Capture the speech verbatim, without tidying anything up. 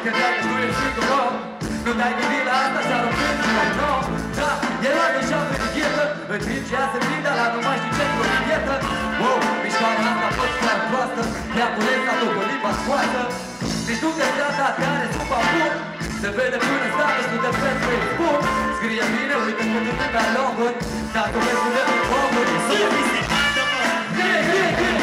că dacă nu ești într-un om, nu te-ai gândit la asta și aruncând un om. Da, era deja pe dietă, în timp ce ea se prindea la nu mai știu ce dietă. Wow, mișcarea asta a fost chiar proastă, te-a cules la tot cu limba scoasă. Deci nu te trata care sub apur, se vede până stată și nu te vezi pe Facebook. Scrie bine, uite cum tu pe loguri, dar tu vezi unde tu omuri. Să-i